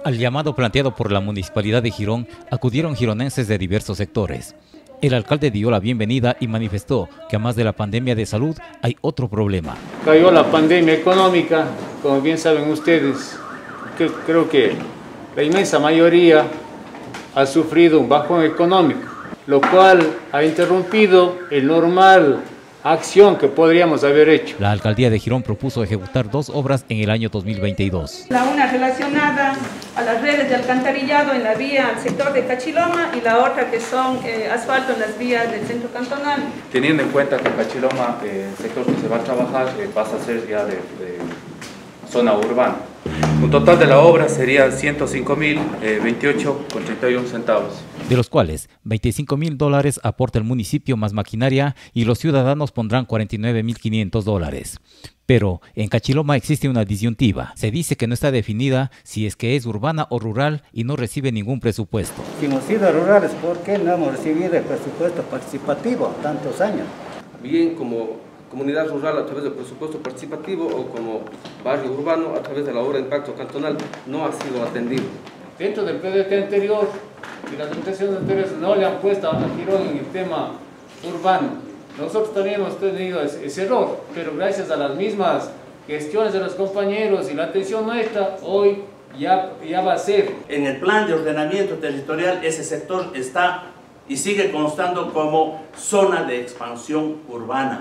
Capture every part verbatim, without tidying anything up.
Al llamado planteado por la Municipalidad de Girón, acudieron gironenses de diversos sectores. El alcalde dio la bienvenida y manifestó que además de la pandemia de salud, hay otro problema. Cayó la pandemia económica, como bien saben ustedes, que creo que la inmensa mayoría ha sufrido un bajón económico, lo cual ha interrumpido el normal acción que podríamos haber hecho. La alcaldía de Girón propuso ejecutar dos obras en el año dos mil veintidós. La una relacionada a las redes de alcantarillado en la vía al sector de Cachiloma y la otra que son eh, asfalto en las vías del centro cantonal. Teniendo en cuenta que Cachiloma, eh, el sector que se va a trabajar, eh, pasa a ser ya de, de zona urbana. Un total de la obra sería ciento cinco mil veintiocho con treinta y uno centavos. De los cuales veinticinco mil dólares aporta el municipio más maquinaria y los ciudadanos pondrán cuarenta y nueve mil quinientos dólares. Pero en Cachiloma existe una disyuntiva. Se dice que no está definida si es que es urbana o rural y no recibe ningún presupuesto. Si hemos sido rurales, ¿por qué no hemos recibido el presupuesto participativo tantos años? Bien como comunidad rural a través del presupuesto participativo o como barrio urbano a través de la obra de impacto cantonal no ha sido atendido. Dentro del P D T anterior y las administraciones anteriores no le han puesto a Girón en el tema urbano. Nosotros también hemos tenido ese, ese error, pero gracias a las mismas gestiones de los compañeros y la atención nuestra, hoy ya, ya va a ser. En el plan de ordenamiento territorial ese sector está y sigue constando como zona de expansión urbana.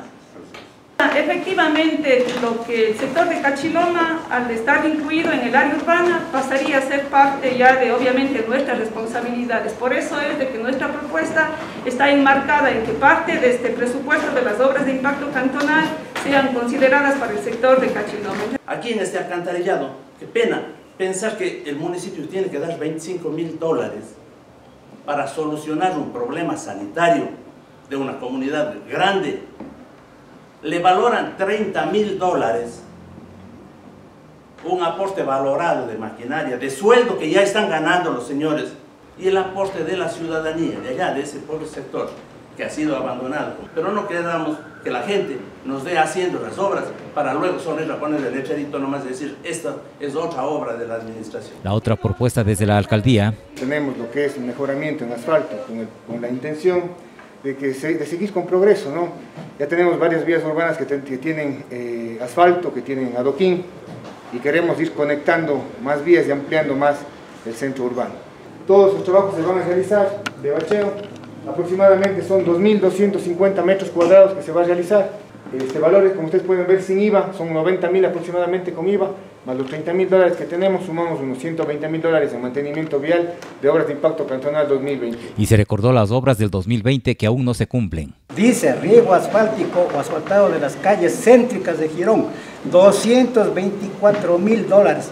Efectivamente, lo que el sector de Cachiloma, al estar incluido en el área urbana, pasaría a ser parte ya de, obviamente, nuestras responsabilidades. Por eso es de que nuestra propuesta está enmarcada en que parte de este presupuesto de las obras de impacto cantonal sean consideradas para el sector de Cachiloma. Aquí en este alcantarillado, qué pena pensar que el municipio tiene que dar veinticinco mil dólares para solucionar un problema sanitario de una comunidad grande. Le valoran treinta mil dólares, un aporte valorado de maquinaria, de sueldo que ya están ganando los señores, y el aporte de la ciudadanía, de allá, de ese pobre sector que ha sido abandonado. Pero no queramos que la gente nos dé haciendo las obras para luego solo ir a poner el letrerito nomás y decir, esta es otra obra de la administración. La otra propuesta desde la alcaldía. Tenemos lo que es un mejoramiento en asfalto, con, el, con la intención de, que se, de seguir con progreso, ¿no? Ya tenemos varias vías urbanas que, te, que tienen eh, asfalto, que tienen adoquín, y queremos ir conectando más vías y ampliando más el centro urbano. Todos los trabajos se van a realizar de bacheo, aproximadamente son dos mil doscientos cincuenta metros cuadrados que se va a realizar. Este valores, como ustedes pueden ver, sin I V A, son noventa mil aproximadamente con I V A, más los treinta mil dólares que tenemos, sumamos unos ciento veinte mil dólares en mantenimiento vial de obras de impacto cantonal dos mil veinte. Y se recordó las obras del dos mil veinte que aún no se cumplen. Dice riego asfáltico o asfaltado de las calles céntricas de Girón, doscientos veinticuatro mil dólares.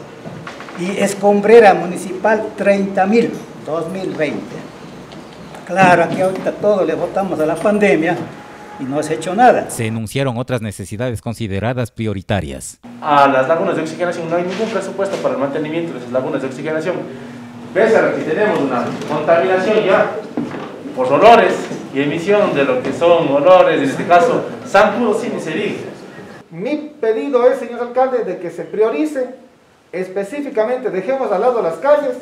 Y escombrera municipal, treinta mil, dos mil veinte. Claro, aquí ahorita todo le votamos a la pandemia y no se ha hecho nada. Se enunciaron otras necesidades consideradas prioritarias. A las lagunas de oxigenación no hay ningún presupuesto para el mantenimiento de esas lagunas de oxigenación. Pese a que tenemos una contaminación ya por olores y emisión de lo que son olores, en este caso zancudos, sin ni se diga. Mi pedido es, señor alcalde, de que se priorice específicamente, dejemos al lado las calles,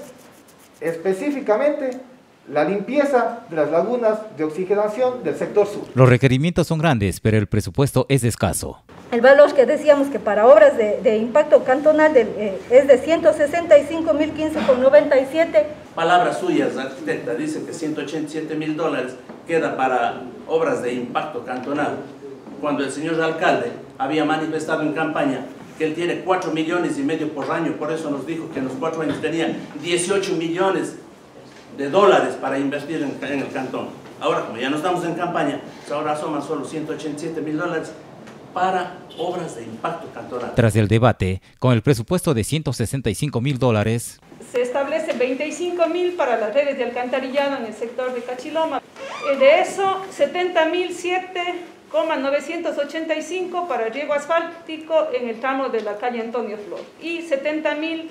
específicamente la limpieza de las lagunas de oxigenación del sector sur. Los requerimientos son grandes, pero el presupuesto es escaso. El valor que decíamos que para obras de, de impacto cantonal de, eh, es de ciento sesenta y cinco mil quince con noventa y siete. Palabras suyas, arquitecta, dice que ciento ochenta y siete mil dólares queda para obras de impacto cantonal, cuando el señor alcalde había manifestado en campaña que él tiene cuatro millones y medio por año, por eso nos dijo que en los cuatro años tenía dieciocho millones de dólares para invertir en, en el cantón. Ahora, como ya no estamos en campaña, pues ahora asoman solo ciento ochenta y siete mil dólares para obras de impacto cantonal. Tras el debate, con el presupuesto de ciento sesenta y cinco mil dólares, se establece veinticinco mil para las redes de alcantarillado en el sector de Cachiloma. De eso, setenta mil siete coma novecientos ochenta y cinco para el riego asfáltico en el tramo de la calle Antonio Flor y setenta mil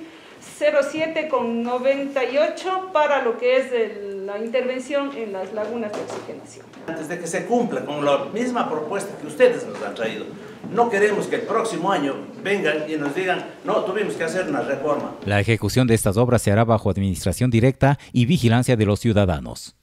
siete con noventa y ocho para lo que es el, la intervención en las lagunas de oxigenación. Antes de que se cumpla con la misma propuesta que ustedes nos han traído, No queremos que el próximo año vengan y nos digan, no, tuvimos que hacer una reforma. La ejecución de estas obras se hará bajo administración directa y vigilancia de los ciudadanos.